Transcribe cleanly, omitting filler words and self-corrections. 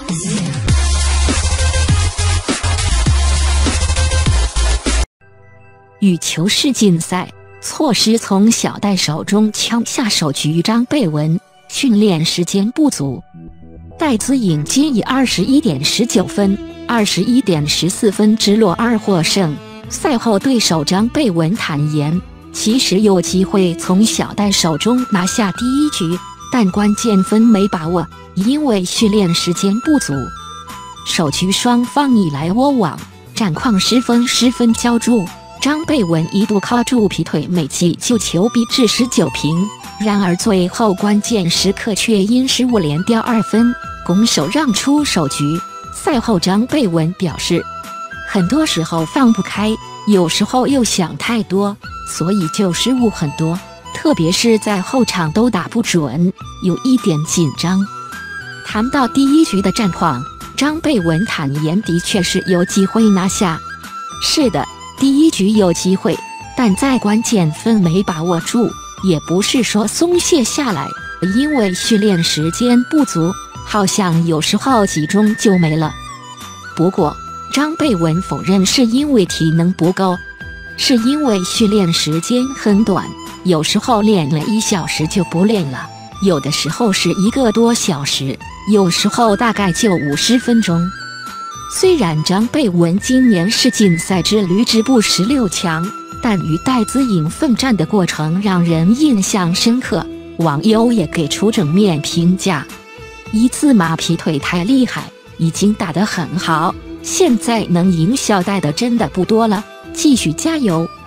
羽球世锦赛，错失从小戴手中抢下首局张贝文，训练时间不足。戴资颖今以21点19分、21点14分直落2获胜。赛后对手张贝文坦言，其实有机会从小戴手中拿下第一局，但关键分没把握，因为训练时间不足。首局双方你来我往，战况十分胶著。张贝文一度靠住劈腿美技救球逼至19平，然而最后关键时刻却因失误连掉2分，拱手让出首局。赛后张贝文表示，很多时候放不开，有时候又想太多，所以就失误很多，特别是在后场都打不准，有一点紧张。谈到第一局的战况，张贝文坦言的确是有机会拿下。是的，第一局有机会，但在关键分没把握住，也不是说松懈下来，因为训练时间不足，好像有时候集中就没了。不过张贝文否认是因为体能不够，是因为训练时间很短，有时候练了1小时就不练了，有的时候是1个多小时，有时候大概就50分钟。虽然张贝文今年世锦赛之旅止步16强，但与戴资颖奋战的过程让人印象深刻，网友也给出正面评价。一字马劈腿太厉害，已经打得很好，现在能赢小戴的真的不多了，继续加油。